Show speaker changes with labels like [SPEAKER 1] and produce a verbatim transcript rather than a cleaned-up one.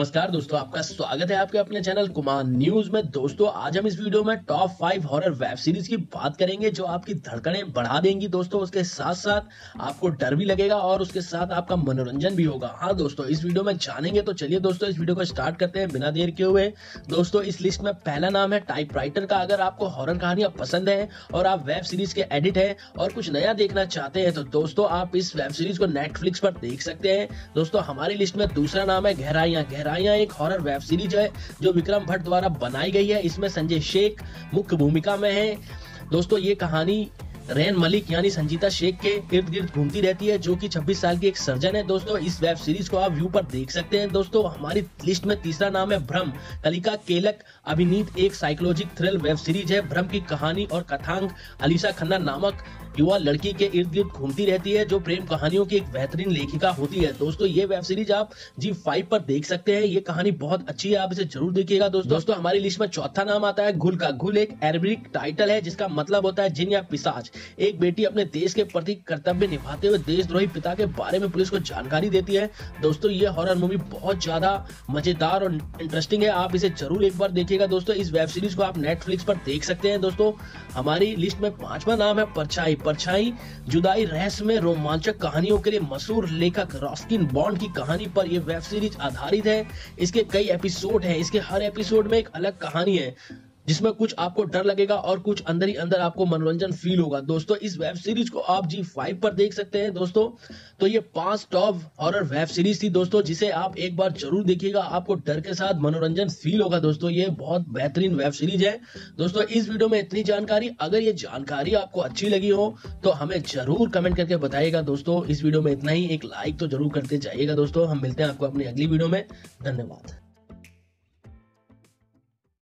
[SPEAKER 1] नमस्कार दोस्तों, आपका स्वागत है आपके अपने चैनल कुमार न्यूज में। दोस्तों आज हम इस वीडियो में top five horror web series की बात करेंगे जो आपकी धड़कनें बढ़ा देंगी दोस्तों। उसके साथ साथ आपको डर भी लगेगा और उसके साथ आपका मनोरंजन भी होगा। हाँ दोस्तों, इस वीडियो में जानेंगे। तो चलिए दोस्तों इस वीडियो को स्टार्ट करते हैं बिना देर किए हुए। दोस्तों इस लिस्ट में पहला नाम है टाइपराइटर का। अगर आपको हॉरर कहानियां पसंद है और आप वेब सीरीज के एडिट है और कुछ नया देखना चाहते हैं तो दोस्तों आप इस वेब सीरीज को नेटफ्लिक्स पर देख सकते हैं। दोस्तों हमारी लिस्ट में दूसरा नाम है गहराइयां। गहराइयां एक हॉरर वेब सीरीज है जो विक्रम भट्ट द्वारा बनाई गई है। इसमें संजय शेख मुख्य भूमिका में है। दोस्तों ये कहानी रेन मलिक यानी संजीता शेख के इर्द गिर्द घूमती रहती है, जो कि छब्बीस साल की एक सर्जन है। दोस्तों इस वेब सीरीज को आप व्यू पर देख सकते हैं। दोस्तों हमारी लिस्ट में तीसरा नाम है भ्रम। कलिका केलक अभिनीत एक साइकोलॉजिक थ्रिल वेब सीरीज है। भ्रम की कहानी और कथांग अलीशा खन्ना नामक युवा लड़की के इर्द गिर्द घूमती रहती है, जो प्रेम कहानियों की एक बेहतरीन लेखिका होती है। दोस्तों ये वेब सीरीज आप जी फाइव पर देख सकते हैं। ये कहानी बहुत अच्छी है, आप इसे जरूर देखिएगा। दोस्तों दोस्तों हमारी लिस्ट में चौथा नाम आता है घुल का। घुल एक अरबिक टाइटल है जिसका मतलब होता है जिन या पिशाच। एक बेटी अपने देश के प्रति कर्तव्य निभाते हुए देशद्रोही पिता के बारे में पुलिस को जानकारी देती है। दोस्तों ये हॉरर मूवी बहुत ज्यादा मजेदार और इंटरेस्टिंग है, आप इसे जरूर एक बार देखिएगा। दोस्तों इस वेब सीरीज को आप नेटफ्लिक्स पर देख सकते हैं। दोस्तों हमारी लिस्ट में पांचवा नाम है परछाई। परछाई जुदाई रहस्य में रोमांचक कहानियों के लिए मशहूर लेखक रस्किन बॉन्ड की कहानी पर यह वेब सीरीज आधारित है। इसके कई एपिसोड हैं। इसके हर एपिसोड में एक अलग कहानी है जिसमें कुछ आपको डर लगेगा और कुछ अंदर ही अंदर आपको मनोरंजन फील होगा। दोस्तों इस वेब सीरीज को आप जी फाइव पर देख सकते हैं। दोस्तों तो ये पांच टॉप हॉरर वेब सीरीज थी दोस्तों, जिसे आप एक बार जरूर देखिएगा। आपको डर के साथ मनोरंजन फील होगा। दोस्तों ये बहुत बेहतरीन वेब सीरीज है। दोस्तों इस वीडियो में इतनी जानकारी। अगर ये जानकारी आपको अच्छी लगी हो तो हमें जरूर कमेंट करके बताइएगा। दोस्तों इस वीडियो में इतना ही। एक लाइक तो जरूर करते जाइएगा। दोस्तों हम मिलते हैं आपको अपनी अगली वीडियो में। धन्यवाद।